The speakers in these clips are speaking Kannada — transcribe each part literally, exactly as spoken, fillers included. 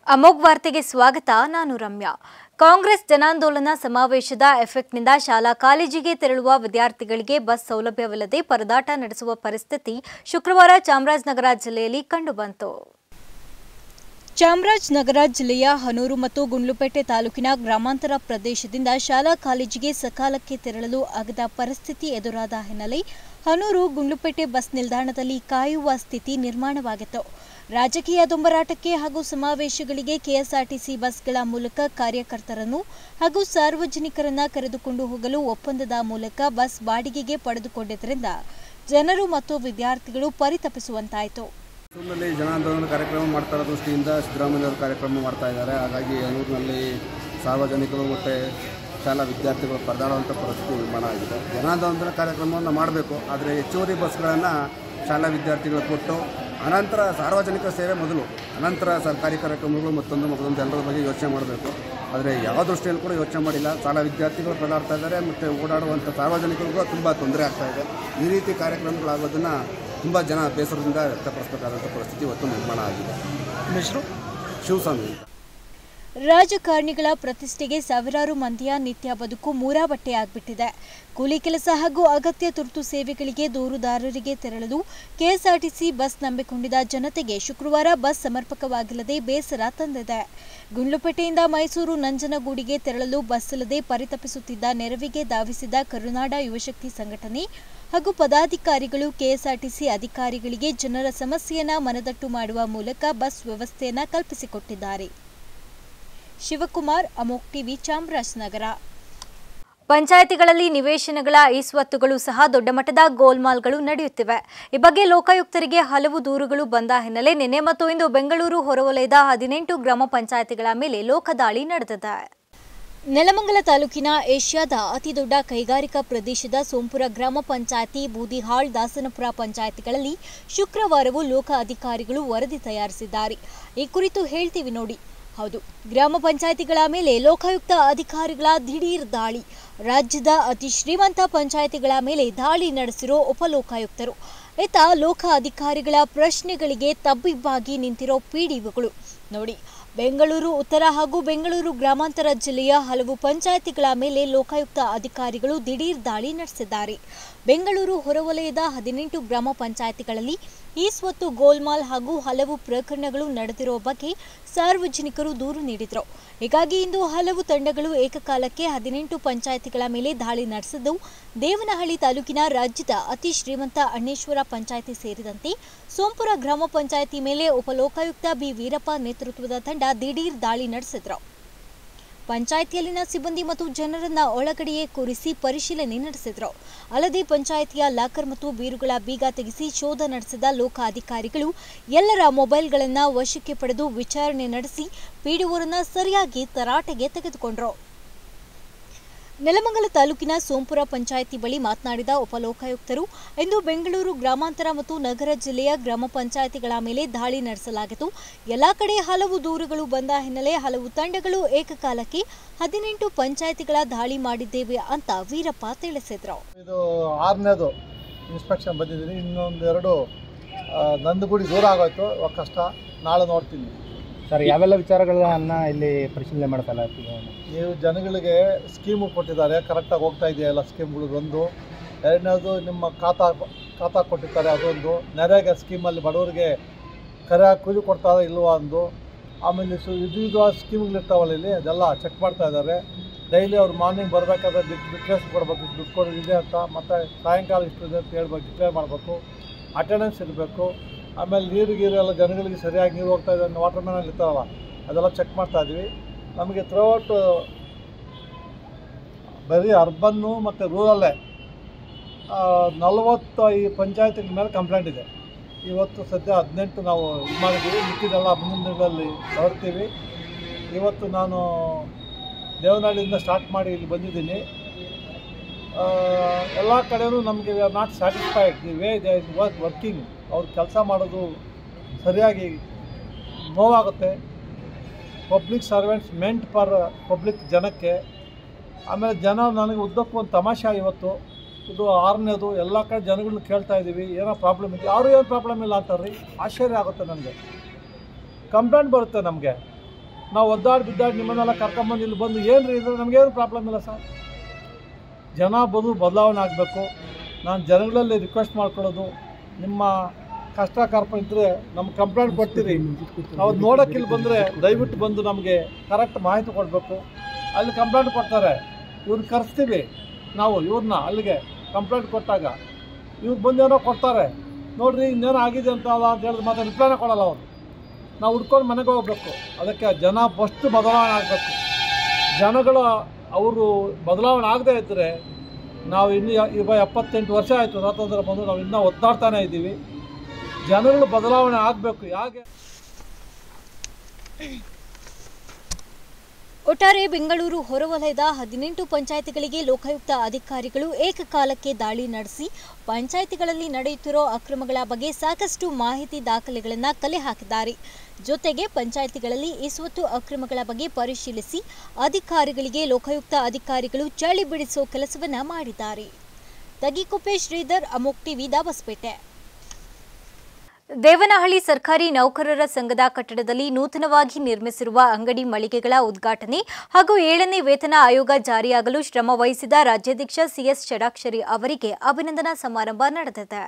ಅಮೋಘ್ ವಾರ್ತೆಗೆ ಸ್ವಾಗತ. ನಾನು ರಮ್ಯಾ. ಕಾಂಗ್ರೆಸ್ ಜನಾಂದೋಲನ ಸಮಾವೇಶದ ಎಫೆಕ್ಟ್ನಿಂದ ಶಾಲಾ ಕಾಲೇಜಿಗೆ ತೆರಳುವ ವಿದ್ಯಾರ್ಥಿಗಳಿಗೆ ಬಸ್ ಸೌಲಭ್ಯವಿಲ್ಲದೆ ಪರದಾಟ ನಡೆಸುವ ಪರಿಸ್ಥಿತಿ ಶುಕ್ರವಾರ ಚಾಮರಾಜನಗರ ಜಿಲ್ಲೆಯಲ್ಲಿ ಕಂಡುಬಂತು. ಚಾಮರಾಜನಗರ ಜಿಲ್ಲೆಯ ಹನೂರು ಮತ್ತು ಗುಂಡ್ಲುಪೇಟೆ ತಾಲೂಕಿನ ಗ್ರಾಮಾಂತರ ಪ್ರದೇಶದಿಂದ ಶಾಲಾ ಕಾಲೇಜಿಗೆ ಸಕಾಲಕ್ಕೆ ತೆರಳಲು ಆಗದ ಪರಿಸ್ಥಿತಿ ಎದುರಾದ ಹಿನ್ನೆಲೆ ಹನೂರು ಗುಂಡ್ಲುಪೇಟೆ ಬಸ್ ನಿಲ್ದಾಣದಲ್ಲಿ ಕಾಯುವ ಸ್ಥಿತಿ ನಿರ್ಮಾಣವಾಗಿತ್ತು. ರಾಜಕೀಯ ದೊಂಬರಾಟಕ್ಕೆ ಹಾಗೂ ಸಮಾವೇಶಗಳಿಗೆ ಕೆಎಸ್ಆರ್ಟಿಸಿ ಬಸ್ಗಳ ಮೂಲಕ ಕಾರ್ಯಕರ್ತರನ್ನು ಹಾಗೂ ಸಾರ್ವಜನಿಕರನ್ನ ಕರೆದುಕೊಂಡು ಹೋಗಲು ಒಪ್ಪಂದದ ಮೂಲಕ ಬಸ್ ಬಾಡಿಗೆಗೆ ಪಡೆದುಕೊಂಡಿದ್ದರಿಂದ ಜನರು ಮತ್ತು ವಿದ್ಯಾರ್ಥಿಗಳು ಪರಿತಪಿಸುವಂತಾಯಿತು. ಹನೂರಿನಲ್ಲಿ ಜನಾಂದೋಲನ ಕಾರ್ಯಕ್ರಮ ಮಾಡ್ತಾ ಇರೋ ದೃಷ್ಟಿಯಿಂದ ಸಿದ್ದರಾಮಯ್ಯ ಕಾರ್ಯಕ್ರಮ ಮಾಡ್ತಾ ಇದ್ದಾರೆ. ಹಾಗಾಗಿ ಹನೂರಿನಲ್ಲಿ ಸಾರ್ವಜನಿಕರು ಮತ್ತು ಶಾಲಾ ವಿದ್ಯಾರ್ಥಿಗಳು ಪರದಾಡುವಂಥ ಪರಿಸ್ಥಿತಿ ನಿರ್ಮಾಣ ಆಗಿದೆ. ಜನಾಂದೋಲನ ಕಾರ್ಯಕ್ರಮವನ್ನು ಮಾಡಬೇಕು, ಆದರೆ ಹೆಚ್ಚುವರಿ ಬಸ್ಗಳನ್ನು ಶಾಲಾ ವಿದ್ಯಾರ್ಥಿಗಳು ಕೊಟ್ಟು ಅನಂತರ ಸಾರ್ವಜನಿಕ ಸೇವೆ ಮೊದಲು, ಅನಂತರ ಸರ್ಕಾರಿ ಕಾರ್ಯಕ್ರಮಗಳು ಮತ್ತೊಂದು ಮತ್ತೊಂದು ಎಲ್ಲರ ಬಗ್ಗೆ ಯೋಚನೆ ಮಾಡಬೇಕು. ಆದರೆ ಯಾವ ದೃಷ್ಟಿಯಲ್ಲಿ ಕೂಡ ಯೋಚನೆ ಮಾಡಿಲ್ಲ. ಶಾಲಾ ವಿದ್ಯಾರ್ಥಿಗಳು ಪರದಾಡ್ತಾ ಇದ್ದಾರೆ ಮತ್ತು ಓಡಾಡುವಂಥ ಸಾರ್ವಜನಿಕರಿಗೂ ತುಂಬ ತೊಂದರೆ ಆಗ್ತಾಯಿದೆ. ಈ ರೀತಿ ಕಾರ್ಯಕ್ರಮಗಳಾಗೋದನ್ನು ತುಂಬ ಜನ ಬೇಸರದಿಂದ ವ್ಯಕ್ತಪಡಿಸಬೇಕಾದಂಥ ಪರಿಸ್ಥಿತಿ ಇವತ್ತು ನಿರ್ಮಾಣ ಆಗಿದೆ. ಹೆಸರು ಶಿವಸ್ವಾಮಿ. ರಾಜಕಾರಣಿಗಳ ಪ್ರತಿಷ್ಠೆಗೆ ಸಾವಿರಾರು ಮಂದಿಯ ನಿತ್ಯ ಬದುಕು ಮೂರಾಬಟ್ಟೆ ಆಗ್ಬಿಟ್ಟಿದೆ. ಕೂಲಿ ಕೆಲಸ ಹಾಗೂ ಅಗತ್ಯ ತುರ್ತು ಸೇವೆಗಳಿಗೆ ದೂರುದಾರರಿಗೆ ತೆರಳಲು ಕೆಎಸ್ಆರ್ಟಿಸಿ ಬಸ್ ನಂಬಿಕೊಂಡಿದ್ದ ಜನತೆಗೆ ಶುಕ್ರವಾರ ಬಸ್ ಸಮರ್ಪಕವಾಗಿಲ್ಲದೆ ಬೇಸರ ತಂದಿದೆ. ಗುಂಡ್ಲುಪೇಟೆಯಿಂದ ಮೈಸೂರು ನಂಜನಗೂಡಿಗೆ ತೆರಳಲು ಬಸ್ ಇಲ್ಲದೆ ಪರಿತಪಿಸುತ್ತಿದ್ದ ನೆರವಿಗೆ ಧಾವಿಸಿದ ಕರುನಾಡ ಯುವಶಕ್ತಿ ಸಂಘಟನೆ ಹಾಗೂ ಪದಾಧಿಕಾರಿಗಳು ಕೆಎಸ್ಆರ್ಟಿಸಿ ಅಧಿಕಾರಿಗಳಿಗೆ ಜನರ ಸಮಸ್ಯೆಯನ್ನ ಮನದಟ್ಟು ಮಾಡುವ ಮೂಲಕ ಬಸ್ ವ್ಯವಸ್ಥೆಯನ್ನ ಕಲ್ಪಿಸಿಕೊಟ್ಟಿದ್ದಾರೆ. ಶಿವಕುಮಾರ್, ಅಮೋಘ್ ಟಿವಿ, ಚಾಮರಾಜನಗರ. ಪಂಚಾಯಿತಿಗಳಲ್ಲಿ ನಿವೇಶನಗಳ ಈಸ್ವತ್ತುಗಳು ಸಹ ದೊಡ್ಡ ಮಟ್ಟದ ಗೋಲ್ಮಾಲ್ಗಳು ನಡೆಯುತ್ತಿವೆ. ಈ ಬಗ್ಗೆ ಲೋಕಾಯುಕ್ತರಿಗೆ ಹಲವು ದೂರುಗಳು ಬಂದ ಹಿನ್ನೆಲೆ ನಿನ್ನೆ ಮತ್ತು ಇಂದು ಬೆಂಗಳೂರು ಹೊರವಲಯದ ಹದಿನೆಂಟು ಗ್ರಾಮ ಪಂಚಾಯಿತಿಗಳ ಮೇಲೆ ಲೋಕದಾಳಿ ನಡೆದಿದೆ. ನೆಲಮಂಗಲ ತಾಲೂಕಿನ ಏಷ್ಯಾದ ಅತಿದೊಡ್ಡ ಕೈಗಾರಿಕಾ ಪ್ರದೇಶದ ಸೋಂಪುರ ಗ್ರಾಮ ಪಂಚಾಯಿತಿ, ಬೂದಿಹಾಳ್, ದಾಸನಪುರ ಪಂಚಾಯಿತಿಗಳಲ್ಲಿ ಶುಕ್ರವಾರವೂ ಲೋಕ ಅಧಿಕಾರಿಗಳು ವರದಿ ತಯಾರಿಸಿದ್ದಾರೆ. ಈ ಕುರಿತು ಹೇಳ್ತೀವಿ ನೋಡಿ. ಹೌದು, ಗ್ರಾಮ ಪಂಚಾಯಿತಿಗಳ ಮೇಲೆ ಲೋಕಾಯುಕ್ತ ಅಧಿಕಾರಿಗಳ ದಿಢೀರ್ ದಾಳಿ. ರಾಜ್ಯದ ಅತಿ ಶ್ರೀಮಂತ ಪಂಚಾಯಿತಿಗಳ ಮೇಲೆ ದಾಳಿ ನಡೆಸಿರೋ ಉಪಲೋಕಾಯುಕ್ತರು. ಇತ್ತ ಲೋಕ ಅಧಿಕಾರಿಗಳ ಪ್ರಶ್ನೆಗಳಿಗೆ ತಬ್ಬಿಬ್ಬಾಗಿ ನಿಂತಿರೋ ಪಿಡಿಒಗಳು ನೋಡಿ. ಬೆಂಗಳೂರು ಉತ್ತರ ಹಾಗೂ ಬೆಂಗಳೂರು ಗ್ರಾಮಾಂತರ ಜಿಲ್ಲೆಯ ಹಲವು ಪಂಚಾಯಿತಿಗಳ ಮೇಲೆ ಲೋಕಾಯುಕ್ತ ಅಧಿಕಾರಿಗಳು ದಿಢೀರ್ ದಾಳಿ ನಡೆಸಿದ್ದಾರೆ. ಬೆಂಗಳೂರು ಹೊರವಲಯದ ಹದಿನೆಂಟು ಗ್ರಾಮ ಪಂಚಾಯಿತಿಗಳಲ್ಲಿ ಈ ಸ್ವತ್ತು ಗೋಲ್ಮಾಲ್ ಹಾಗೂ ಹಲವು ಪ್ರಕರಣಗಳು ನಡೆದಿರುವ ಬಗ್ಗೆ ಸಾರ್ವಜನಿಕರು ದೂರು ನೀಡಿದರು. ಹೀಗಾಗಿ ಇಂದು ಹಲವು ತಂಡಗಳು ಏಕಕಾಲಕ್ಕೆ ಹದಿನೆಂಟು ಪಂಚಾಯಿತಿಗಳ ಮೇಲೆ ದಾಳಿ ನಡೆಸಿದ್ದು, ದೇವನಹಳ್ಳಿ ತಾಲೂಕಿನ ರಾಜ್ಯದ ಅತಿ ಶ್ರೀಮಂತ ಅಣ್ಣೇಶ್ವರ ಪಂಚಾಯಿತಿ ಸೇರಿದಂತೆ ಸೋಂಪುರ ಗ್ರಾಮ ಪಂಚಾಯಿತಿ ಮೇಲೆ ಉಪಲೋಕಾಯುಕ್ತ ಬಿ ವೀರಪ್ಪ ನೇತೃತ್ವದ ತಂಡ ದಿಢೀರ್ ದಾಳಿ ನಡೆಸಿದ್ರು. ಪಂಚಾಯಿತಿಯಲ್ಲಿನ ಸಿಬ್ಬಂದಿ ಮತ್ತು ಜನರನ್ನ ಒಳಗಡೆಯೇ ಕೂರಿಸಿ ಪರಿಶೀಲನೆ ನಡೆಸಿದ್ರು. ಅಲ್ಲದೆ ಪಂಚಾಯಿತಿಯ ಲಾಕರ್ ಮತ್ತು ಬೀರುಗಳ ಬೀಗ ತೆಗೆಸಿ ಶೋಧ ನಡೆಸಿದ ಲೋಕ ಅಧಿಕಾರಿಗಳು ಎಲ್ಲರ ಮೊಬೈಲ್ಗಳನ್ನು ವಶಕ್ಕೆ ಪಡೆದು ವಿಚಾರಣೆ ನಡೆಸಿ ಪಿಡಿಒರನ್ನ ಸರಿಯಾಗಿ ತರಾಟೆಗೆ ತೆಗೆದುಕೊಂಡ್ರು. ನೆಲಮಂಗಲ ತಾಲೂಕಿನ ಸೋಂಪುರ ಪಂಚಾಯಿತಿ ಬಳಿ ಮಾತನಾಡಿದ ಉಪಲೋಕಾಯುಕ್ತರು, ಇಂದು ಬೆಂಗಳೂರು ಗ್ರಾಮಾಂತರ ಮತ್ತು ನಗರ ಜಿಲ್ಲೆಯ ಗ್ರಾಮ ಪಂಚಾಯಿತಿಗಳ ಮೇಲೆ ದಾಳಿ ನಡೆಸಲಾಗಿತ್ತು. ಎಲ್ಲಾ ಕಡೆ ಹಲವು ದೂರುಗಳು ಬಂದ ಹಿನ್ನೆಲೆ ಹಲವು ತಂಡಗಳು ಏಕಕಾಲಕ್ಕೆ ಹದಿನೆಂಟು ಪಂಚಾಯಿತಿಗಳ ದಾಳಿ ಮಾಡಿದ್ದೇವೆ ಅಂತ ವೀರಪ್ಪ ತಿಳಿಸಿದ್ರು. ಇದು ಆರನೇದು ಇನ್ಸ್ಪೆಕ್ಷನ್ ಬಂದಿದ್ದೀನಿ. ಇನ್ನೊಂದೆರಡು ನಂದಗುಡಿ ದೂರ ಆಗೋಯ್ತು, ಕಷ್ಟ. ನಾಳೆ ನೋಡ್ತೀನಿ ಸರ್. ಯಾವೆಲ್ಲ ವಿಚಾರಗಳನ್ನ ಇಲ್ಲಿ ಪರಿಶೀಲನೆ ಮಾಡ್ತಲ್ಲ? ನೀವು ಜನಗಳಿಗೆ ಸ್ಕೀಮು ಕೊಟ್ಟಿದ್ದಾರೆ, ಕರೆಕ್ಟಾಗಿ ಹೋಗ್ತಾ ಇದೆಯಾ ಎಲ್ಲ ಸ್ಕೀಮ್ಗಳು ಒಂದು. ಎರಡನೇದು ನಿಮ್ಮ ಖಾತಾ ಖಾತಾ ಕೊಟ್ಟಿರ್ತಾರೆ, ಅದೊಂದು. ನರೇಗಾ ಸ್ಕೀಮಲ್ಲಿ ಬಡವರಿಗೆ ಕರೆ ಕೂಲಿ ಕೊಡ್ತಾರೆ ಇಲ್ವಾ ಒಂದು. ಆಮೇಲೆ ಸು ವಿವಿಧ ಸ್ಕೀಮ್ಗಳಿರ್ತಾವಲ್ಲ ಇಲ್ಲಿ, ಅದೆಲ್ಲ ಚೆಕ್ ಮಾಡ್ತಾ ಇದ್ದಾರೆ. ಡೈಲಿ ಅವ್ರು ಮಾರ್ನಿಂಗ್ ಬರಬೇಕಾದ್ರೆ ಡಿಕ್ಲೇರ್ಸ್ ಕೊಡಬೇಕು, ದುಡ್ಡು ಕೊಡೋದಿದೆ ಅಂತ. ಮತ್ತು ಸಾಯಂಕಾಲ ಇಷ್ಟು ಇದೆ ಅಂತ ಹೇಳ್ಬೇಕು, ಡಿಕ್ಲೇರ್ ಮಾಡಬೇಕು. ಅಟೆಂಡೆನ್ಸ್ ಇರಬೇಕು. ಆಮೇಲೆ ನೀರು ಗೀರು ಎಲ್ಲ ಜನಗಳಿಗೆ ಸರಿಯಾಗಿ ನೀರು ಹೋಗ್ತಾ ಇದೆ, ವಾಟರ್ ಮ್ಯಾನಲ್ಲಿ ಇರ್ತಾವಲ್ಲ ಅದೆಲ್ಲ ಚೆಕ್ ಮಾಡ್ತಾ ಇದ್ದೀವಿ. ನಮಗೆ ಥ್ರೂಔಟ್ ಬರೀ ಅರ್ಬನ್ನು ಮತ್ತು ರೂರಲ್ಲೇ ನಲವತ್ತು ಈ ಪಂಚಾಯತಿಗಳ ಮೇಲೆ ಕಂಪ್ಲೇಂಟ್ ಇದೆ. ಇವತ್ತು ಸದ್ಯ ಹದಿನೆಂಟು ನಾವು ಇದು ಮಾಡಿದ್ದೀವಿ. ಮಿಕ್ಕಿದೆಲ್ಲ ಮುಂದಿನ ದಿನಗಳಲ್ಲಿ ಹೊರಡ್ತೀವಿ. ಇವತ್ತು ನಾನು ದೇವನಹಳ್ಳಿಯಿಂದ ಸ್ಟಾರ್ಟ್ ಮಾಡಿ ಇಲ್ಲಿ ಬಂದಿದ್ದೀನಿ. ಎಲ್ಲ ಕಡೆಯೂ ನಮಗೆ we are not satisfied the way they is work working. ಅವ್ರು ಕೆಲಸ ಮಾಡೋದು ಸರಿಯಾಗಿ ನೋವಾಗುತ್ತೆ. Public servants meant for public ಜನಕ್ಕೆ. ಆಮೇಲೆ ಜನ ನನಗೆ ಉದ್ದಕ್ಕೂ ಒಂದು ತಮಾಷೆ ಇವತ್ತು. ಇದು ಆರನೇದು ಎಲ್ಲ ಕಡೆ ಜನಗಳನ್ನ ಕೇಳ್ತಾ ಇದ್ದೀವಿ, ಏನೋ ಪ್ರಾಬ್ಲಮ್ ಇದೆ. ಯಾರು ಏನು ಪ್ರಾಬ್ಲಮ್ ಇಲ್ಲ ಅಂತಾರೆ ರೀ. ಆಶ್ಚರ್ಯ ಆಗುತ್ತೆ ನನಗೆ. ಕಂಪ್ಲೇಂಟ್ ಬರುತ್ತೆ ನಮಗೆ. ನಾವು ಒದ್ದಾಡಿ ಬಿದ್ದಾಡಿ ನಿಮ್ಮನ್ನೆಲ್ಲ ಕರ್ಕೊಂಬಂದು ಇಲ್ಲಿ ಬಂದು ಏನು ರೀ ಇದ್ರೆ ನಮಗೇನು ಪ್ರಾಬ್ಲಮ್ ಇಲ್ಲ ಸರ್. ಜನ ಬದು ಬದಲಾವಣೆ ಆಗಬೇಕು. ನಾನು ಜನಗಳಲ್ಲಿ ರಿಕ್ವೆಸ್ಟ್ ಮಾಡ್ಕೊಳ್ಳೋದು, ನಿಮ್ಮ ಕಷ್ಟ ಕಾರ್ಪ ಇದ್ದರೆ ನಮ್ಗೆ ಕಂಪ್ಲೇಂಟ್ ಕೊಡ್ತೀರಿ, ನಾವು ನೋಡೋಕೆ ಇಲ್ಲಿ ಬಂದರೆ ದಯವಿಟ್ಟು ಬಂದು ನಮಗೆ ಕರೆಕ್ಟ್ ಮಾಹಿತಿ ಕೊಡಬೇಕು. ಅಲ್ಲಿ ಕಂಪ್ಲೇಂಟ್ ಕೊಡ್ತಾರೆ, ಇವ್ರನ್ನ ಕರೆಸ್ತೀವಿ ನಾವು, ಇವ್ರನ್ನ ಅಲ್ಲಿಗೆ ಕಂಪ್ಲೇಂಟ್ ಕೊಟ್ಟಾಗ ಇವ್ರು ಬಂದೇನೋ ಕೊಡ್ತಾರೆ, ನೋಡಿರಿ ಇನ್ನೇನೋ ಆಗಿದೆ ಅಂತ ಅಂತ ಹೇಳಿದ್ರೆ ಮತ್ತೆ ರಿಪ್ಲೈನ ಕೊಡೋಲ್ಲ ಅವರು. ನಾವು ಹುಡ್ಕೊಂಡು ಮನೆಗೆ ಹೋಗ್ಬೇಕು. ಅದಕ್ಕೆ ಜನ ಫಸ್ಟ್ ಬದಲಾವಣೆ ಆಗಬೇಕು. ಜನಗಳು ಅವರು ಬದಲಾವಣೆ ಆಗದೇ ಇದ್ದರೆ ನಾವು ಇನ್ನೂ ಇವಾಗ ಎಪ್ಪತ್ತೆಂಟು ವರ್ಷ ಆಯಿತು ಸ್ವಾತಂತ್ರ್ಯ ಬಂದು, ನಾವು ಇನ್ನೂ ಒದ್ದಾಡ್ತಾನೆ ಇದ್ದೀವಿ. ಜನಗಳು ಬದಲಾವಣೆ ಆಗಬೇಕು. ಯಾಕೆ ಒಟ್ಟಾರೆ ಬೆಂಗಳೂರು ಹೊರವಲಯದ ಹದಿನೆಂಟು ಪಂಚಾಯಿತಿಗಳಿಗೆ ಲೋಕಾಯುಕ್ತ ಅಧಿಕಾರಿಗಳು ಏಕಕಾಲಕ್ಕೆ ದಾಳಿ ನಡೆಸಿ ಪಂಚಾಯಿತಿಗಳಲ್ಲಿ ನಡೆಯುತ್ತಿರೋ ಅಕ್ರಮಗಳ ಬಗ್ಗೆ ಸಾಕಷ್ಟು ಮಾಹಿತಿ ದಾಖಲೆಗಳನ್ನು ಕಲೆ ಹಾಕಿದ್ದಾರೆ. ಜೊತೆಗೆ ಪಂಚಾಯಿತಿಗಳಲ್ಲಿ ಇಸ್ವತ್ತು ಅಕ್ರಮಗಳ ಬಗ್ಗೆ ಪರಿಶೀಲಿಸಿ ಅಧಿಕಾರಿಗಳಿಗೆ ಲೋಕಾಯುಕ್ತ ಅಧಿಕಾರಿಗಳು ಚಳಿ ಬಿಡಿಸೋ ಕೆಲಸವನ್ನ ಮಾಡಿದ್ದಾರೆ. ತಗಿಕುಪ್ಪೆ ಶ್ರೀಧರ್, ಅಮೋಕ್ ಟಿವಿ, ದಾಬಸ್ಪೇಟೆ. ದೇವನಹಳ್ಳಿ ಸರ್ಕಾರಿ ನೌಕರರ ಸಂಘದ ಕಟ್ಟಡದಲ್ಲಿ ನೂತನವಾಗಿ ನಿರ್ಮಿಸಿರುವ ಅಂಗಡಿ ಮಳಿಗೆಗಳ ಉದ್ಘಾಟನೆ ಹಾಗೂ ಏಳನೇ ವೇತನ ಆಯೋಗ ಜಾರಿಯಾಗಲು ಶ್ರಮ ವಹಿಸಿದ ರಾಜ್ಯಾಧ್ಯಕ್ಷ ಸಿಎಸ್ ಷಡಾಕ್ಷರಿ ಅವರಿಗೆ ಅಭಿನಂದನಾ ಸಮಾರಂಭ ನಡೆದಿದೆ.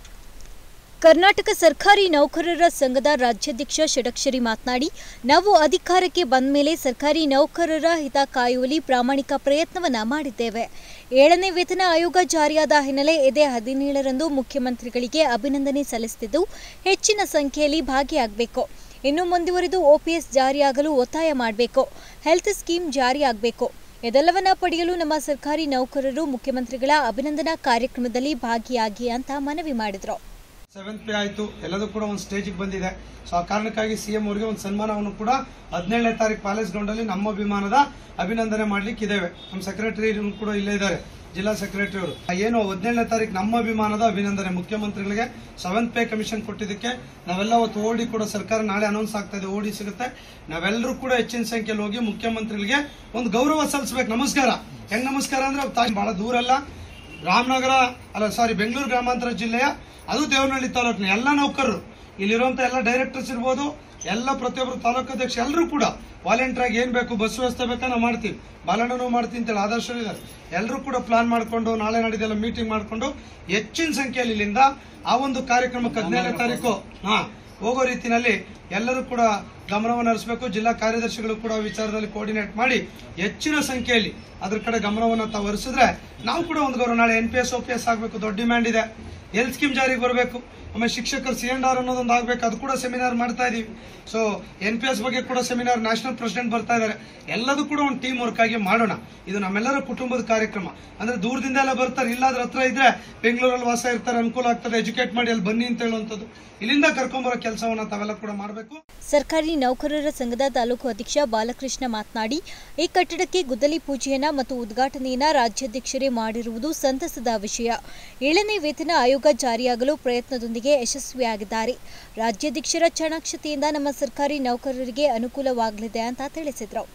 ಕರ್ನಾಟಕ ಸರ್ಕಾರಿ ನೌಕರರ ಸಂಘದ ರಾಜ್ಯಾಧ್ಯಕ್ಷ ಷಡಾಕ್ಷರಿ ಮಾತನಾಡಿ, ನಾವು ಅಧಿಕಾರಕ್ಕೆ ಬಂದ ಮೇಲೆ ಸರ್ಕಾರಿ ನೌಕರರ ಹಿತ ಕಾಯುವಲ್ಲಿ ಪ್ರಾಮಾಣಿಕ ಪ್ರಯತ್ನವನ್ನ ಮಾಡಿದ್ದೇವೆ. ಏಳನೇ ವೇತನ ಆಯೋಗ ಜಾರಿಯಾದ ಹಿನ್ನೆಲೆ ಇದೇ ಹದಿನೇಳರಂದು ಮುಖ್ಯಮಂತ್ರಿಗಳಿಗೆ ಅಭಿನಂದನೆ ಸಲ್ಲಿಸುತ್ತಿದ್ದು ಹೆಚ್ಚಿನ ಸಂಖ್ಯೆಯಲ್ಲಿ ಭಾಗಿಯಾಗಬೇಕು. ಇನ್ನು ಮುಂದುವರೆದು ಒಪಿಎಸ್ ಜಾರಿಯಾಗಲು ಒತ್ತಾಯ ಮಾಡಬೇಕು. ಹೆಲ್ತ್ ಸ್ಕೀಮ್ ಜಾರಿಯಾಗಬೇಕು. ಇದೆಲ್ಲವನ್ನ ಪಡೆಯಲು ನಮ್ಮ ಸರ್ಕಾರಿ ನೌಕರರು ಮುಖ್ಯಮಂತ್ರಿಗಳ ಅಭಿನಂದನಾ ಕಾರ್ಯಕ್ರಮದಲ್ಲಿ ಭಾಗಿಯಾಗಿ ಅಂತ ಮನವಿ ಮಾಡಿದರು. ಸೆವೆಂತ್ ಪೇ ಆಯಿತು, ಎಲ್ಲದೂ ಕೂಡ ಒಂದು ಸ್ಟೇಜಿಗೆ ಬಂದಿದೆ. ಸೊ ಆ ಕಾರಣಕ್ಕಾಗಿ ಸಿಎಂ ಅವರಿಗೆ ಒಂದು ಸನ್ಮಾನವನ್ನು ಕೂಡ ಹದಿನೇಳನೇ ತಾರೀಕು ಪ್ಯಾಲೇಸ್ ಗ್ರೌಂಡಲ್ಲಿ ನಮ್ಮ ಅಭಿಮಾನದ ಅಭಿನಂದನೆ ಮಾಡ್ಲಿಕ್ಕೆ ಇದ್ದೇವೆ. ನಮ್ಮ ಸೆಕ್ರೆಟರಿ ಕೂಡ ಇಲ್ಲೇ ಇದ್ದಾರೆ, ಜಿಲ್ಲಾ ಸೆಕ್ರೆಟರಿ ಅವರು. ಏನು ಹದಿನೇಳನೇ ತಾರೀಕು ನಮ್ಮ ಅಭಿಮಾನದ ಅಭಿನಂದನೆ ಮುಖ್ಯಮಂತ್ರಿಗಳಿಗೆ ಸೆವೆಂತ್ ಪೇ ಕಮಿಷನ್ ಕೊಟ್ಟಿದ್ದಕ್ಕೆ ನಾವೆಲ್ಲ ಅವತ್ತು ಓಡಿ ಕೂಡ ಸರ್ಕಾರ ನಾಳೆ ಅನೌನ್ಸ್ ಆಗ್ತಾ ಇದೆ, ಓಡಿ ಸಿಗುತ್ತೆ. ನಾವೆಲ್ಲರೂ ಕೂಡ ಹೆಚ್ಚಿನ ಸಂಖ್ಯೆಯಲ್ಲಿ ಹೋಗಿ ಮುಖ್ಯಮಂತ್ರಿಗಳಿಗೆ ಒಂದು ಗೌರವ ಸಲ್ಲಿಸಬೇಕು. ನಮಸ್ಕಾರ. ಹೆಂಗ್ ನಮಸ್ಕಾರ ಅಂದ್ರೆ ಬಹಳ ದೂರ ಅಲ್ಲ, ರಾಮನಗರ ಅಲ್ಲ ಸಾರಿ ಬೆಂಗಳೂರು ಗ್ರಾಮಾಂತರ ಜಿಲ್ಲೆಯ ಅದು ದೇವನಹಳ್ಳಿ ತಾಲೂಕಿನ ಎಲ್ಲ ನೌಕರರು, ಇಲ್ಲಿರುವಂತ ಎಲ್ಲ ಡೈರೆಕ್ಟರ್ಸ್ ಇರ್ಬೋದು, ಎಲ್ಲ ಪ್ರತಿಯೊಬ್ಬರು ತಾಲೂಕಾಧ್ಯಕ್ಷ ಎಲ್ಲರೂ ಕೂಡ ವಾಲಂಟಿಯರ್ ಆಗಿ ಏನ್ ಬೇಕು ಬಸ್ ವ್ಯವಸ್ಥೆ ಬೇಕಾ ನಾವು ಮಾಡ್ತೀವಿ, ಬಾಲಣ್ಣನೂ ಮಾಡ್ತೀವಿ ಅಂತೇಳಿ ಆದರ್ಶ ಇದ್ದಾರೆ. ಎಲ್ಲರೂ ಕೂಡ ಪ್ಲಾನ್ ಮಾಡಿಕೊಂಡು ನಾಳೆ ನಾಡಿದ್ದೆಲ್ಲ ಮೀಟಿಂಗ್ ಮಾಡಿಕೊಂಡು ಹೆಚ್ಚಿನ ಸಂಖ್ಯೆಯಲ್ಲಿ ಇಲ್ಲಿಂದ ಆ ಒಂದು ಕಾರ್ಯಕ್ರಮಕ್ಕೆ ಹದಿನೇಳನೇ ತಾರೀಕು ಹಾ ಹೋಗೋ ರೀತಿಯಲ್ಲಿ ಎಲ್ಲರೂ ಕೂಡ ಗಮನವನ್ನು ಹರಿಸಬೇಕು. ಜಿಲ್ಲಾ ಕಾರ್ಯದರ್ಶಿಗಳು ಕೂಡ ವಿಚಾರದಲ್ಲಿ ಕೋಆರ್ಡಿನೇಟ್ ಮಾಡಿ ಹೆಚ್ಚಿನ ಸಂಖ್ಯೆಯಲ್ಲಿ ಅದ್ರ ಕಡೆ ಗಮನವನ್ನು ತಾವು ಹರಿಸಿದ್ರೆ ನಾವು ಕೂಡ ಒಂದು ಗೌರವ. ನಾಳೆ N P S O P S ಆಗಬೇಕು, ದೊಡ್ಡ ಡಿಮ್ಯಾಂಡ್ ಇದೆ. ಹೆಲ್ತ್ ಸ್ಕೀಮ್ ಜಾರಿಗೆ ಬರಬೇಕು. ಆಮೇಲೆ ಶಿಕ್ಷಕರು ಸಿ ಅಂಡ್ ಆರ್ ಅನ್ನೋದೊಂದು ಆಗಬೇಕು, ಅದು ಕೂಡ ಸೆಮಿನಾರ್ ಮಾಡ್ತಾ ಇದೀವಿ. ಸೊ ಎನ್ ಪಿ ಎಸ್ ಬಗ್ಗೆ ಕೂಡ ಸೆಮಿನಾರ್ ನ್ಯಾಷನಲ್ ಪ್ರೆಸಿಡೆಂಟ್ ಬರ್ತಾ ಇದ್ದಾರೆ. ಎಲ್ಲದೂ ಕೂಡ ಒಂದು ಟೀಮ್ ವರ್ಕ್ ಆಗಿ ಮಾಡೋಣ. ಇದು ನಮ್ಮೆಲ್ಲರ ಕುಟುಂಬದ ಕಾರ್ಯಕ್ರಮ. ಅಂದ್ರೆ ದೂರದಿಂದ ಎಲ್ಲ ಬರ್ತಾರೆ, ಇಲ್ಲಾದ್ರ ಹತ್ರ ಇದ್ರೆ ಬೆಂಗಳೂರಲ್ಲಿ ವಾಸ ಇರ್ತಾರೆ, ಅನುಕೂಲ ಆಗ್ತದೆ, ಎಜುಕೇಟ್ ಮಾಡಿ ಅಲ್ಲಿ ಬನ್ನಿ ಅಂತ ಹೇಳುವಂಥದ್ದು. ಇಲ್ಲಿಂದ ಕರ್ಕೊಂಡ್ಬರೋ ಕೆಲಸವನ್ನ ತಾವೆಲ್ಲ ಕೂಡ ಮಾಡಬೇಕು. ಸರ್ಕಾರಿ ನೌಕರರ ಸಂಘದ ತಾಲೂಕು ಅಧ್ಯಕ್ಷ ಬಾಲಕೃಷ್ಣ ಮಾತನಾಡಿ, ಈ ಕಟ್ಟಡಕ್ಕೆ ಗುದ್ದಲಿ ಪೂಜೆಯನ್ನ ಮತ್ತು ಉದ್ಘಾಟನೆಯನ್ನ ರಾಜ್ಯಾಧ್ಯಕ್ಷರೇ ಮಾಡಿರುವುದು ಸಂತಸದ ವಿಷಯ. ಏಳನೇ ವೇತನ ಆಯೋಗ ಜಾರಿಯಾಗಲು ಪ್ರಯತ್ನದೊಂದಿಗೆ ಯಶಸ್ವಿಯಾಗಿದ್ದಾರೆ. ರಾಜ್ಯಾಧ್ಯಕ್ಷರ ಚಾಣಾಕ್ಷತೆಯಿಂದ ನಮ್ಮ ಸರ್ಕಾರಿ ನೌಕರರಿಗೆ ಅನುಕೂಲವಾಗಲಿದೆ ಅಂತ ತಿಳಿಸಿದರು.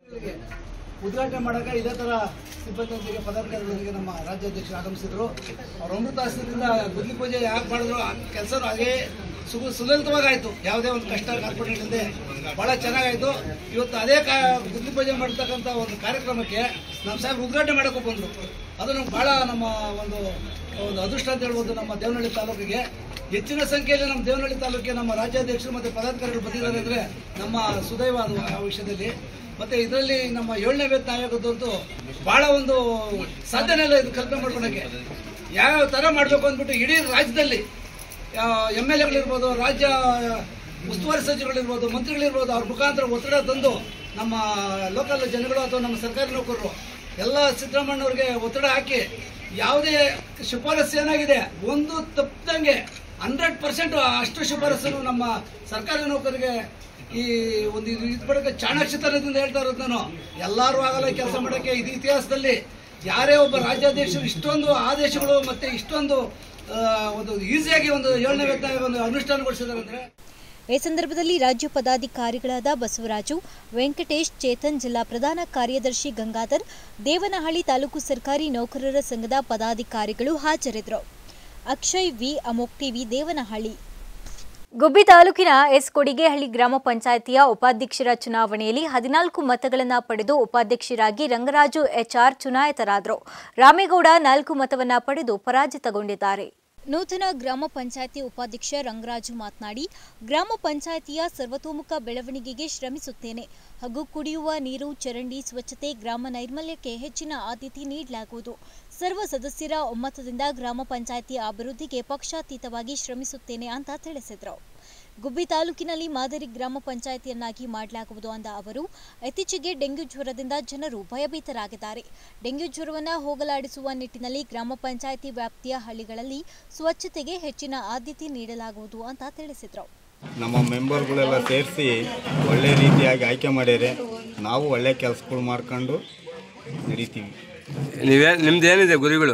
ಉದ್ಘಾಟನೆ ಮಾಡಕ್ಕೆ ಇದೇ ತರ ಸಿಬ್ಬಂದಿಯೊಂದಿಗೆ ಪದಾಧಿಕಾರಿಗಳೊಂದಿಗೆ ನಮ್ಮ ರಾಜ್ಯಾಧ್ಯಕ್ಷರು ಆಗಮಿಸಿದ್ರು. ಅವ್ರ ಅಮೃತ ಹಸ್ತದಿಂದ ಗುದ್ದಲಿ ಪೂಜೆ ಯಾಕೆ ಮಾಡಿದ್ರು, ಆ ಕೆಲಸ ಹಾಗೆ ಸುಗ ಸುಲಲಿತವಾಗಾಯ್ತು, ಯಾವುದೇ ಒಂದು ಕಷ್ಟ ಕಾರ್ಪೊರೇಟ್ ಇಲ್ಲದೆ ಬಹಳ ಚೆನ್ನಾಗಾಯ್ತು. ಇವತ್ತು ಅದೇ ಗುದ್ದಲಿ ಪೂಜೆ ಮಾಡ್ತಕ್ಕಂಥ ಒಂದು ಕಾರ್ಯಕ್ರಮಕ್ಕೆ ನಮ್ಮ ಸಾಹೇಬ್ ಉದ್ಘಾಟನೆ ಮಾಡೋಕೆ ಬಂದರು. ಅದು ನಮ್ಗೆ ಬಹಳ ನಮ್ಮ ಒಂದು ಒಂದು ಅದೃಷ್ಟ ಅಂತ ಹೇಳ್ಬೋದು. ನಮ್ಮ ದೇವನಹಳ್ಳಿ ತಾಲೂಕಿಗೆ ಹೆಚ್ಚಿನ ಸಂಖ್ಯೆಯಲ್ಲಿ ನಮ್ಮ ದೇವನಹಳ್ಳಿ ತಾಲೂಕಿಗೆ ನಮ್ಮ ರಾಜ್ಯಾಧ್ಯಕ್ಷರು ಮತ್ತು ಪದಾಧಿಕಾರಿಗಳು ಬಂದಿದ್ದಾರೆ ಅಂದರೆ ನಮ್ಮ ಸುದೈವ ಅದು ಆ ವಿಷಯದಲ್ಲಿ. ಮತ್ತೆ ಇದರಲ್ಲಿ ನಮ್ಮ ಏಳನೇ ವೇತನ ಆಯೋಗದಂತೂ ಬಹಳ ಒಂದು ಸಾಧನೆ ಇಲ್ಲ ಇದು ಕಲ್ಪನೆ ಮಾಡ್ಕೊಳಕ್ಕೆ. ಯಾವ್ಯಾವ ತರ ಮಾಡಬೇಕು ಅಂದ್ಬಿಟ್ಟು ಇಡೀ ರಾಜ್ಯದಲ್ಲಿ ಎಮ್ ಎಲ್ ಎಗಳಿರ್ಬೋದು, ರಾಜ್ಯ ಉಸ್ತುವಾರಿ ಸಚಿವಗಳಿರ್ಬೋದು, ಮಂತ್ರಿಗಳಿರ್ಬೋದು, ಅವ್ರ ಮುಖಾಂತರ ಒತ್ತಡ ತಂದು ನಮ್ಮ ಲೋಕಲ್ ಜನಗಳು ಅಥವಾ ನಮ್ಮ ಸರ್ಕಾರಿ ನೌಕರರು ಎಲ್ಲ ಸಿದ್ದರಾಮಣ್ಣವ್ರಿಗೆ ಒತ್ತಡ ಹಾಕಿ ಯಾವುದೇ ಶಿಫಾರಸು ಏನಾಗಿದೆ ಒಂದು ತಪ್ಪದಂಗೆ ಹಂಡ್ರೆಡ್ ಪರ್ಸೆಂಟ್ ಅಷ್ಟು ಶಿಫಾರಸನ್ನು ನಮ್ಮ ಸರ್ಕಾರಿ ನೌಕರಿಗೆ ಈ ಒಂದು ಇದು ಬಡಕ್ಕೆ ಚಾಣಾಕ್ಷತನದಿಂದ ಹೇಳ್ತಾ ಇರೋದು ನಾನು. ಎಲ್ಲರೂ ಆಗಲ್ಲ ಕೆಲಸ ಮಾಡೋಕ್ಕೆ. ಇದು ಇತಿಹಾಸದಲ್ಲಿ ಯಾರೇ ಒಬ್ಬ ರಾಜ್ಯಾಧ್ಯಕ್ಷರು ಇಷ್ಟೊಂದು ಆದೇಶಗಳು ಮತ್ತೆ ಇಷ್ಟೊಂದು ಒಂದು ಈಸಿಯಾಗಿ ಒಂದು ಏಳನೇ ವೇತನ ಒಂದು ಅನುಷ್ಠಾನಗೊಳಿಸಿದ್ದಾರೆ ಅಂದ್ರೆ. ಈ ಸಂದರ್ಭದಲ್ಲಿ ರಾಜ್ಯ ಪದಾಧಿಕಾರಿಗಳಾದ ಬಸವರಾಜು, ವೆಂಕಟೇಶ್, ಚೇತನ್, ಜಿಲ್ಲಾ ಪ್ರಧಾನ ಕಾರ್ಯದರ್ಶಿ ಗಂಗಾಧರ್, ದೇವನಹಳ್ಳಿ ತಾಲೂಕು ಸರ್ಕಾರಿ ನೌಕರರ ಸಂಘದ ಪದಾಧಿಕಾರಿಗಳು ಹಾಜರಿದ್ದರು. Akshay V, Amogh TV, Devanahalli. ಗುಬ್ಬಿ ತಾಲೂಕಿನ ಎಸ್ ಕೊಡಿಗೆಹಳ್ಳಿ ಗ್ರಾಮ ಪಂಚಾಯಿತಿಯ ಉಪಾಧ್ಯಕ್ಷರ ಚುನಾವಣೆಯಲ್ಲಿ ಹದಿನಾಲ್ಕು ಮತಗಳನ್ನು ಪಡೆದು ಉಪಾಧ್ಯಕ್ಷರಾಗಿ ರಂಗರಾಜು ಎಚ್ಆರ್ ಚುನಾಯಿತರಾದರು. ರಾಮೇಗೌಡ ನಾಲ್ಕು ಮತವನ್ನ ಪಡೆದು ಪರಾಜಿತಗೊಂಡಿದ್ದಾರೆ. ನೂತನ ಗ್ರಾಮ ಪಂಚಾಯಿತಿ ಉಪಾಧ್ಯಕ್ಷ ರಂಗರಾಜು ಮಾತನಾಡಿ, ಗ್ರಾಮ ಪಂಚಾಯಿತಿಯ ಸರ್ವತೋಮುಖ ಬೆಳವಣಿಗೆಗೆ ಶ್ರಮಿಸುತ್ತೇನೆ ಹಾಗೂ ಕುಡಿಯುವ ನೀರು, ಚರಂಡಿ, ಸ್ವಚ್ಛತೆ, ಗ್ರಾಮ ನೈರ್ಮಲ್ಯಕ್ಕೆ ಹೆಚ್ಚಿನ ಆದ್ಯತೆ ನೀಡಲಾಗುವುದು. ಸರ್ವ ಸದಸ್ಯರ ಒಮ್ಮತದಿಂದ ಗ್ರಾಮ ಪಂಚಾಯಿತಿ ಅಭಿವೃದ್ಧಿಗೆ ಪಕ್ಷಾತೀತವಾಗಿ ಶ್ರಮಿಸುತ್ತೇನೆ ಅಂತ ತಿಳಿಸಿದರು. ಗುಬ್ಬಿ ತಾಲೂಕಿನಲ್ಲಿ ಮಾದರಿ ಗ್ರಾಮ ಪಂಚಾಯಿತಿಯನ್ನಾಗಿ ಮಾಡಲಾಗುವುದು ಅಂದ ಅವರು, ಇತ್ತೀಚೆಗೆ ಡೆಂಗ್ಯೂ ಜ್ವರದಿಂದ ಜನರು ಭಯಭೀತರಾಗಿದ್ದಾರೆ. ಡೆಂಗ್ಯೂ ಜ್ವರವನ್ನು ಹೋಗಲಾಡಿಸುವ ನಿಟ್ಟಿನಲ್ಲಿ ಗ್ರಾಮ ಪಂಚಾಯಿತಿ ವ್ಯಾಪ್ತಿಯ ಹಳ್ಳಿಗಳಲ್ಲಿ ಸ್ವಚ್ಛತೆಗೆ ಹೆಚ್ಚಿನ ಆದ್ಯತೆ ನೀಡಲಾಗುವುದು ಅಂತ ತಿಳಿಸಿದರು. ನಮ್ಮ ಮೆಂಬರ್ಗಳೆಲ್ಲ ಸೇರಿಸಿ ಒಳ್ಳೆ ರೀತಿಯಾಗಿ ಆಯ್ಕೆ ಮಾಡ್ಯಾರೆ. ನಾವು ಒಳ್ಳೆ ಕೆಲಸಗಳು ಮಾಡ್ಕೊಂಡು ನಡೀತೀವಿ. ನೀವೇ ನಿಮ್ದು ಏನಿದೆ ಗುರಿಗಳು?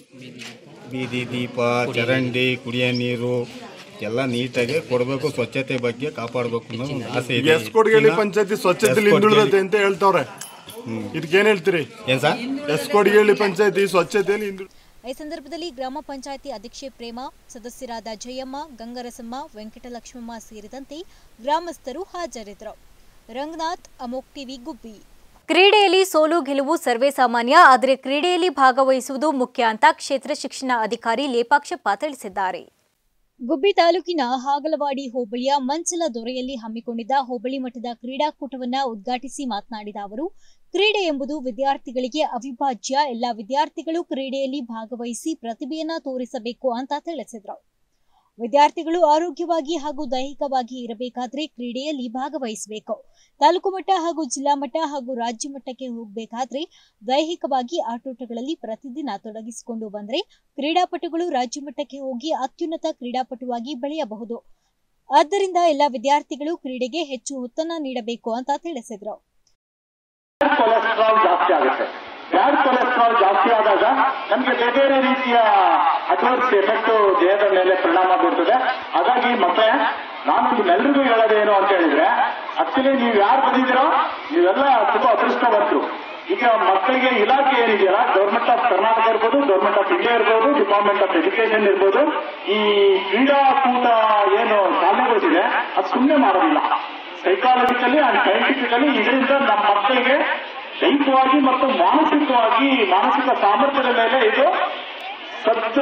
ಬೀದಿ ದೀಪ, ಚರಂಡಿ, ಕುಡಿಯೋ ನೀರು ಎಲ್ಲ ನೀಟಾಗಿ ಕೊಡಬೇಕು, ಸ್ವಚ್ಛತೆ ಬಗ್ಗೆ ಕಾಪಾಡಬೇಕು ಅನ್ನೋ ಒಂದು ಆಸೆ ಇದೆ. ಎಸ್ ಕೊಡಿಗೆಹಳ್ಳಿ ಪಂಚಾಯತಿ ಸ್ವಚ್ಛತೆಯಲ್ಲಿ ಹಿಂದುಳಿದತೆ ಅಂತ ಹೇಳ್ತಾವ್ರೆ, ಇದಕ್ಕೇನು ಹೇಳ್ತೀರಿ? ಏನ್ ಸರ್? ಎಸ್ ಕೊಡಿಗೆಹಳ್ಳಿ ಪಂಚಾಯತಿ ಸ್ವಚ್ಛತೆಯಲ್ಲಿ ಹಿಂದುಳಿದ. ಈ ಸಂದರ್ಭದಲ್ಲಿ ಗ್ರಾಮ ಪಂಚಾಯಿತಿ ಅಧ್ಯಕ್ಷೆ ಪ್ರೇಮ, ಸದಸ್ಯರಾದ ಜಯಮ್ಮ, ಗಂಗರಸಮ್ಮ, ವೆಂಕಟಲಕ್ಷ್ಮಮ್ಮ ಸೇರಿದಂತೆ ಗ್ರಾಮಸ್ಥರು ಹಾಜರಿದ್ದರು. ರಂಗನಾಥ್, ಅಮೋಕ್ ಟಿವಿ, ಗುಬ್ಬಿ. ಕ್ರೀಡೆಯಲ್ಲಿ ಸೋಲು ಗೆಲುವು ಸರ್ವೇ ಸಾಮಾನ್ಯ, ಆದರೆ ಕ್ರೀಡೆಯಲ್ಲಿ ಭಾಗವಹಿಸುವುದು ಮುಖ್ಯ ಅಂತ ಕ್ಷೇತ್ರ ಶಿಕ್ಷಣ ಅಧಿಕಾರಿ ಲೇಪಾಕ್ಷಪ್ಪ ತಿಳಿಸಿದ್ದಾರೆ. ಗುಬ್ಬಿ ತಾಲೂಕಿನ ಹಾಗಲವಾಡಿ ಹೋಬಳಿಯ ಮಂಚಲ ದೊರೆಯಲ್ಲಿ ಹಮ್ಮಿಕೊಂಡಿದ್ದ ಹೋಬಳಿ ಮಟ್ಟದ ಕ್ರೀಡಾಕೂಟವನ್ನು ಉದ್ಘಾಟಿಸಿ ಮಾತನಾಡಿದ ಅವರು, ಕ್ರೀಡೆ ಎಂಬುದು ವಿದ್ಯಾರ್ಥಿಗಳಿಗೆ ಅವಿಭಾಜ್ಯ. ಎಲ್ಲ ವಿದ್ಯಾರ್ಥಿಗಳು ಕ್ರೀಡೆಯಲ್ಲಿ ಭಾಗವಹಿಸಿ ಪ್ರತಿಭೆಯನ್ನ ತೋರಿಸಬೇಕು ಅಂತ ತಿಳಿಸಿದರು. ವಿದ್ಯಾರ್ಥಿಗಳು ಆರೋಗ್ಯವಾಗಿ ಹಾಗೂ ದೈಹಿಕವಾಗಿ ಇರಬೇಕಾದ್ರೆ ಕ್ರೀಡೆಯಲ್ಲಿ ಭಾಗವಹಿಸಬೇಕು. ತಾಲೂಕು ಮಟ್ಟ ಹಾಗೂ ಜಿಲ್ಲಾ ಮಟ್ಟ ಹಾಗೂ ರಾಜ್ಯ ಮಟ್ಟಕ್ಕೆ ಹೋಗಬೇಕಾದ್ರೆ ದೈಹಿಕವಾಗಿ ಆಟೋಟಗಳಲ್ಲಿ ಪ್ರತಿದಿನ ತೊಡಗಿಸಿಕೊಂಡು ಬಂದರೆ ಕ್ರೀಡಾಪಟುಗಳು ರಾಜ್ಯ ಮಟ್ಟಕ್ಕೆ ಹೋಗಿ ಅತ್ಯುನ್ನತ ಕ್ರೀಡಾಪಟುವಾಗಿ ಬೆಳೆಯಬಹುದು. ಆದ್ದರಿಂದ ಎಲ್ಲ ವಿದ್ಯಾರ್ಥಿಗಳು ಕ್ರೀಡೆಗೆ ಹೆಚ್ಚು ಒತ್ತನ್ನು ನೀಡಬೇಕು ಅಂತ ತಿಳಿಸಿದರು. ಕೊಲೆಸ್ಟ್ರಾಲ್ ಜಾಸ್ತಿ ಆಗುತ್ತೆ. ಬ್ಯಾಡ್ ಕೊಲೆಸ್ಟ್ರಾಲ್ ಜಾಸ್ತಿ ಆದಾಗ ನಮಗೆ ಬೇರೆ ಬೇರೆ ರೀತಿಯ ಅಡ್ವರ್ಸ್ ಎಫೆಕ್ಟ್ ದೇಹದ ಮೇಲೆ ಪರಿಣಾಮ ಬೀರ್ತದೆ. ಹಾಗಾಗಿ ಮತ್ತೆ ನಾನು ನಿಮ್ಮೆಲ್ಲರಿಗೂ ಹೇಳೋದೇನು ಅಂತ ಹೇಳಿದ್ರೆ, ಆಕ್ಚುಲಿ ನೀವು ಯಾರು ಬಂದಿದ್ದೀರೋ ನೀವೆಲ್ಲ ತುಂಬಾ ಅದೃಷ್ಟವಂತರು. ಈಗ ಮಕ್ಕಳಿಗೆ ಇಲಾಖೆ ಏನಿದೆಯಲ್ಲ, ಗೌರ್ಮೆಂಟ್ ಆಫ್ ಕರ್ನಾಟಕ ಇರ್ಬೋದು, ಗೌರ್ಮೆಂಟ್ ಆಫ್ ಇಂಡಿಯಾ ಇರ್ಬೋದು, ಡಿಪಾರ್ಟ್ಮೆಂಟ್ ಆಫ್ ಎಜುಕೇಶನ್ ಇರ್ಬೋದು, ಈ ಕ್ರೀಡಾಕೂಟ ಏನು ಶಾಲೆಗಳಿದೆ ಅದು ಸುಮ್ಮನೆ ಮಾಡೋದಿಲ್ಲ. ಸೈಕಾಲಜಿಕಲಿ ಅಂಡ್ ಸೈಂಟಿಫಿಕಲಿ ಇದರಿಂದ ನಮ್ಮ ಮಕ್ಕಳಿಗೆ ದೈಹಿಕವಾಗಿ ಮತ್ತು ಮಾನಸಿಕವಾಗಿ ಮಾನಸಿಕ ಸಾಮರ್ಥ್ಯದ ಮೇಲೆ ಇದು ಸತ್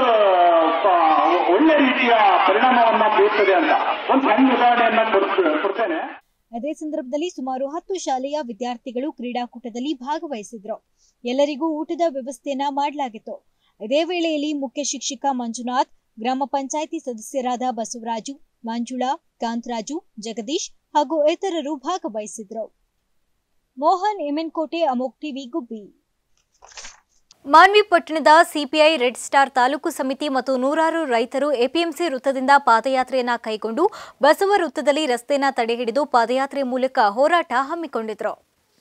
ಒಳ್ಳೆ ರೀತಿಯ ಪರಿಣಾಮವನ್ನ ಬೀರುತ್ತದೆ ಅಂತ ಒಂದು ಸಣ್ಣ ಉದಾಹರಣೆಯನ್ನ ಕೊಡ್ತೇನೆ. ಅದೇ ಸಂದರ್ಭದಲ್ಲಿ ಸುಮಾರು ಹತ್ತು ಶಾಲೆಯ ವಿದ್ಯಾರ್ಥಿಗಳು ಕ್ರೀಡಾಕೂಟದಲ್ಲಿ ಭಾಗವಹಿಸಿದ್ರು. ಎಲ್ಲರಿಗೂ ಊಟದ ವ್ಯವಸ್ಥೆಯನ್ನ ಮಾಡಲಾಗಿತ್ತು. ಇದೇ ವೇಳೆಯಲ್ಲಿ ಮುಖ್ಯ ಶಿಕ್ಷಕ ಮಂಜುನಾಥ್, ಗ್ರಾಮ ಪಂಚಾಯಿತಿ ಸದಸ್ಯರಾದ ಬಸವರಾಜು, ಮಂಜುಳಾ, ಕಾಂತರಾಜು, ಜಗದೀಶ್ ಹಾಗೂ ಇತರರು ಭಾಗವಹಿಸಿದ್ರು. ಮೋಹನ್, ಎಮೆನ್ಕೋಟೆ, ಅಮೋಕ್ ಟಿವಿ, ಗುಬ್ಬಿ. ಮಾನ್ವಿ ಪಟ್ಟಣದ ಸಿಪಿಐ ರೆಡ್ ಸ್ಟಾರ್ ತಾಲೂಕು ಸಮಿತಿ ಮತ್ತು ನೂರಾರು ರೈತರು ಎಪಿಎಂಸಿ ವೃತ್ತದಿಂದ ಪಾದಯಾತ್ರೆಯನ್ನ ಕೈಗೊಂಡು ಬಸವ ವೃತ್ತದಲ್ಲಿ ರಸ್ತೆಯನ್ನು ತಡೆಹಿಡಿದು ಪಾದಯಾತ್ರೆ ಮೂಲಕ ಹೋರಾಟ ಹಮ್ಮಿಕೊಂಡಿದ್ರು.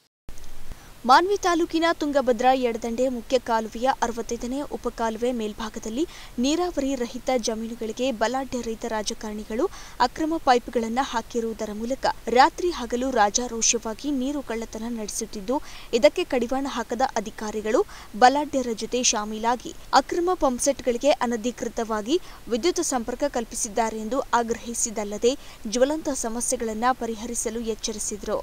ಮಾನ್ವಿ ತಾಲೂಕಿನ ತುಂಗಭದ್ರಾ ಎಡದಂಡೆ ಮುಖ್ಯ ಕಾಲುವೆಯ ಅರವತ್ತೈದನೇ ಉಪಕಾಲುವೆ ಮೇಲ್ಭಾಗದಲ್ಲಿ ನೀರಾವರಿ ರಹಿತ ಜಮೀನುಗಳಿಗೆ ಬಲಾಢ್ಯ ರೈತ ರಾಜಕಾರಣಿಗಳು ಅಕ್ರಮ ಪೈಪ್ಗಳನ್ನು ಹಾಕಿರುವುದರ ಮೂಲಕ ರಾತ್ರಿ ಹಗಲು ರಾಜಾರೋಷವಾಗಿ ನೀರು ಕಳ್ಳತನ ನಡೆಸುತ್ತಿದ್ದು, ಇದಕ್ಕೆ ಕಡಿವಾಣ ಹಾಕದ ಅಧಿಕಾರಿಗಳು ಬಲಾಢ್ಯರ ಜೊತೆ ಶಾಮೀಲಾಗಿ ಅಕ್ರಮ ಪಂಪ್ಸೆಟ್ಗಳಿಗೆ ಅನಧಿಕೃತವಾಗಿ ವಿದ್ಯುತ್ ಸಂಪರ್ಕ ಕಲ್ಪಿಸಿದ್ದಾರೆ ಎಂದು ಆಗ್ರಹಿಸಿದಲ್ಲದೆ ಜ್ವಲಂತ ಸಮಸ್ಯೆಗಳನ್ನು ಪರಿಹರಿಸಲು ಎಚ್ಚರಿಸಿದರು.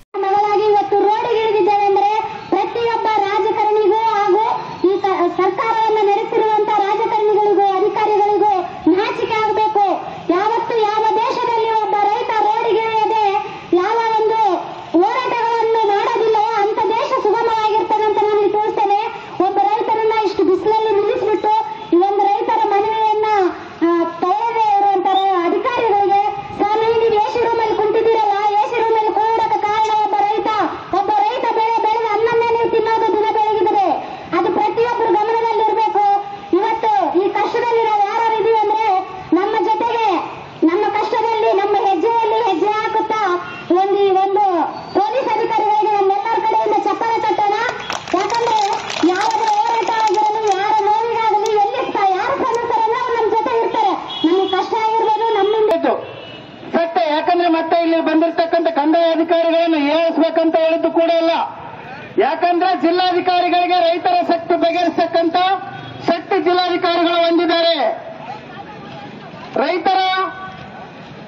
ಪ್ರತಿಯೊಬ್ಬ ರಾಜಕಾರಣಿಗೂ ಹಾಗೂ ಈ ಸರ್ಕಾರವನ್ನು ನಡೆಸಿರುವಂತಹ ರಾಜಕಾರಣಿಗಳಿಗೂ ಅಧಿಕಾರಿಗಳಿಗೂ ನಾಚಿಕೆ ಆಗಬೇಕು. ಯಾವತ್ತು ಯಾವ ದೇಶದಲ್ಲಿ ಒಬ್ಬ ರೈತ ರೋಡಿಗಿಳಿಯದೆ ಯಾವ ಒಂದು ಹೋರಾಟಗಳನ್ನು ಮಾಡೋದಿಲ್ಲವೋ ಅಂತ ದೇಶ ಸುಗಮವಾಗಿರ್ತದೆ ಅಂತ ನಾನು ತೋರಿಸ್ತೇನೆ. ಒಬ್ಬ ರೈತರನ್ನ ಇಷ್ಟು ಬಿಸಿಲಲ್ಲಿ ನಿಲ್ಲಿಸ್ಬಿಟ್ಟು ಈ ಒಂದು ರೈತರ ಮನವಿಯನ್ನ ತಗೊಳ್ಳದೆ ಇರುವಂತಹ ಅಧಿಕಾರಿಗಳಿಗೆ, ಸ್ವಾಮಿ ನೀವು ಎಸಿ ರೂಮಲ್ಲಿ ಕುಂತಿದ್ದೀರಲ್ಲ, ಎಸಿ ರೂಮಲ್ಲಿ ಕೂಡಕ್ಕೆ ಕಾರಣ ಒಬ್ಬ ರೈತ ಒಬ್ಬ ರೈತ ಬೆಳೆ ಬೆಳೆದ ಅನ್ನನ್ನೇ ನೀವು ತಿನ್ನೋದು ದಿನ ಬೆಳಗಿದ್ರೆ ಅದು ಪ್ರತಿಯೊಬ್ಬರು ಗಮನದಲ್ಲಿರಬೇಕು. ಇವತ್ತು ಈ ಕಷ್ಟದಲ್ಲಿ ನಾವು ಯಾರು ಇದೀವಿ ಅಂದ್ರೆ ನಮ್ಮ ಜೊತೆಗೆ ನಮ್ಮ ಕಷ್ಟದಲ್ಲಿ ನಮ್ಮ ಹೆಜ್ಜೆಯಲ್ಲಿ ಹೆಜ್ಜೆ ಹಾಕುತ್ತಾ ಒಂದು ಒಂದು ಪೊಲೀಸ್ ಅಧಿಕಾರಿಗಳಿಗೆ ನಮ್ಮೆಲ್ಲರ ಕಡೆಯಿಂದ ಚಪ್ಪಾಳೆ ತಟ್ಟೋಣ. ಯಾಕಂದ್ರೆ ಯಾವುದೇ ಹೋರಾಟ ಆಗಿರಲಿ, ಯಾರ ನೋವಿಗಾಗಲಿ, ಎಲ್ಲಿ ಯಾರು ಸಮಸ್ಯೆರಲ್ಲ ಅವ್ರು ನಮ್ಮ ಜೊತೆ ಇರ್ತಾರೆ. ನಮಗೆ ಕಷ್ಟ ಆಗಿರ್ಬೋದು ನಮ್ಮಿಂದ ಸತ್ಯ. ಯಾಕಂದ್ರೆ ಮತ್ತೆ ಇಲ್ಲಿ ಬಂದಿರತಕ್ಕಂಥ ಕಂದಾಯ ಅಧಿಕಾರಿಗಳನ್ನು ಏಳಿಸ್ಬೇಕಂತ ಹೇಳಿದ್ದು ಕೂಡ ಇಲ್ಲ. ಯಾಕಂದ್ರೆ ಜಿಲ್ಲಾಧಿಕಾರಿಗಳಿಗೆ ರೈತರ ಶಕ್ತಿ ಬಗೆಹರಿಸತಕ್ಕಂತ ಶಕ್ತಿ ಜಿಲ್ಲಾಧಿಕಾರಿಗಳು ಹೊಂದಿದ್ದಾರೆ. ರೈತರ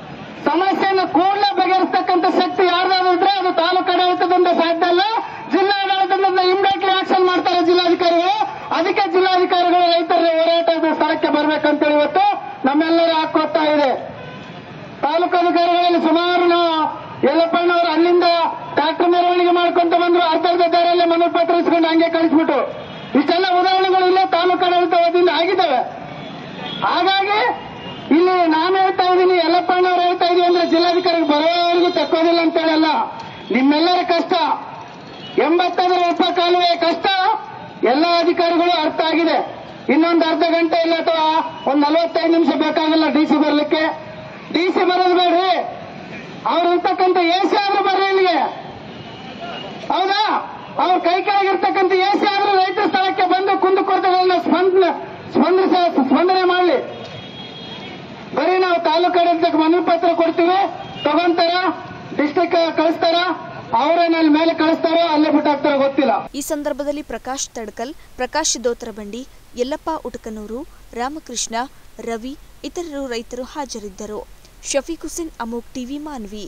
ಸಮಸ್ಯೆಯನ್ನು ಕೂಡಲೇ ಬಗೆಹರಿಸತಕ್ಕಂಥ ಶಕ್ತಿ ಯಾರ್ದಾದ್ರು ಇದ್ರೆ ಅದು ತಾಲೂಕು ಆಡಳಿತದಿಂದ ಸಾಧ್ಯ ಅಲ್ಲ, ಜಿಲ್ಲಾಡಳಿತದಿಂದ ಇಮಿಡಿಯೇಟ್ಲಿ ಆಕ್ಷನ್ ಮಾಡ್ತಾರೆ ಜಿಲ್ಲಾಧಿಕಾರಿಗಳು. ಅದಕ್ಕೆ ಜಿಲ್ಲಾಧಿಕಾರಿಗಳು ರೈತರ ಹೋರಾಟದ ಸ್ಥಳಕ್ಕೆ ಬರ್ಬೇಕಂತೇಳಿ ಇವತ್ತು ನಮ್ಮೆಲ್ಲರ ಹಾಕೊತ್ತಾ ಇದೆ. ತಾಲೂಕು ಅಧಿಕಾರಿಗಳಲ್ಲಿ ಸುಮಾರು ನಾವು ಯಲ್ಲಪ್ಪಣ್ಣವರು ಅಲ್ಲಿಂದ ಟ್ರಾಕ್ಟರ್ ಮೆರವಣಿಗೆ ಮಾಡ್ಕೊಂತ ಬಂದ್ರು, ಅರ್ಧರ್ಧ ದಾರಿಯಲ್ಲೇ ಮನವಿ ಪತ್ರ ಇಸ್ಕೊಂಡು ಹಂಗೆ ಕಳಿಸ್ಬಿಟ್ಟು. ಇಷ್ಟೆಲ್ಲ ಉದಾಹರಣೆಗಳು ಇಲ್ಲೇ ತಾಲೂಕು ಆಡಳಿತ ವತಿಯಿಂದ ಆಗಿದ್ದಾವೆ. ಹಾಗಾಗಿ ಇಲ್ಲಿ ನಾನು ಹೇಳ್ತಾ ಇದ್ದೀನಿ, ಯಲ್ಲಪ್ಪಣ್ಣವ್ರು ಹೇಳ್ತಾ ಇದೀವಿ ಅಂದ್ರೆ ಜಿಲ್ಲಾಧಿಕಾರಿಗೆ ಬರೋವರೆಗೂ ತಕ್ಕೋದಿಲ್ಲ ಅಂತ ಹೇಳಲ್ಲ. ನಿಮ್ಮೆಲ್ಲರ ಕಷ್ಟ, ಎಂಬತ್ತೈದರ ಉಪ ಕಾಲುವೆ ಕಷ್ಟ ಎಲ್ಲ ಅಧಿಕಾರಿಗಳು ಅರ್ಥ ಆಗಿದೆ. ಇನ್ನೊಂದು ಅರ್ಧ ಗಂಟೆ ಇಲ್ಲ ಅಥವಾ ಒಂದ್ ನಲವತ್ತೈದು ನಿಮಿಷ ಬೇಕಾಗಲ್ಲ ಡಿ ಸಿ ಬರ್ಲಿಕ್ಕೆ. ಡಿ ಸಿ ಬರೋದು ಬೇಡ್ರಿ, ಅವ್ರು ಇರ್ತಕ್ಕಂಥ ಎ ಸಿ ಆದ್ರೂ ಬರ್ರಿ ಇಲ್ಲಿಗೆ, ಹೌದಾ? ಅವ್ರ ಕೈ ಕೆಳಗಿರ್ತಕ್ಕಂಥ ಎ ಸಿ ಆದ್ರೂ ರೈತರ ಸ್ಥಳಕ್ಕೆ ಬಂದು ಕುಂದುಕೊರತೆಗಳನ್ನ ಸ್ಪಂದನೆ ಸ್ಪಂದಿಸ ಸ್ಪಂದನೆ ಮಾಡಲಿ. ಬರೀ ನಾವು ತಾಲೂಕು ಆಡಳಿತಕ್ಕೆ ಮನವಿ ಪತ್ರ ಕೊಡ್ತೀವಿ, ತಗೊಂತಾರ, ಡಿಸ್ಟ್ರಿಕ್ಟ್ ಕಳಿಸ್ತಾರ, ಅವರೇನಲ್ಲಿ ಮೇಲೆ ಕಳಿಸ್ತಾರೋ ಅಲ್ಲೇ ಬಿಟ್ಟಾಕ್ತಾರೋ ಗೊತ್ತಿಲ್ಲ. ಈ ಸಂದರ್ಭದಲ್ಲಿ ಪ್ರಕಾಶ್ ತಡ್ಕಲ್, ಪ್ರಕಾಶ್ ದೋತ್ರಬಂಡಿ, ಯಲ್ಲಪ್ಪ ಉಟಕನೂರು, ರಾಮಕೃಷ್ಣ, ರವಿ ಇತರರು ರೈತರು ಹಾಜರಿದ್ದರು. ಶಫೀಕ್ ಹುಸೇನ್, ಅಮೋಕ್ ಟಿವಿ, ಮಾನ್ವಿ.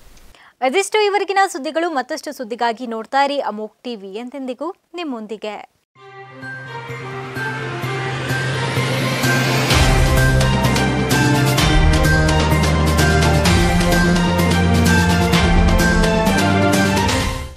ಅದಿಷ್ಟು ಇವರೆಗಿನ ಸುದ್ದಿಗಳು. ಮತ್ತಷ್ಟು ಸುದ್ದಿಗಾಗಿ ನೋಡ್ತಾ ಇರಿ ಅಮೋಕ್ ಟಿವಿ. ಎಂದೆಂದಿಗೂ ನಿಮ್ಮೊಂದಿಗೆ.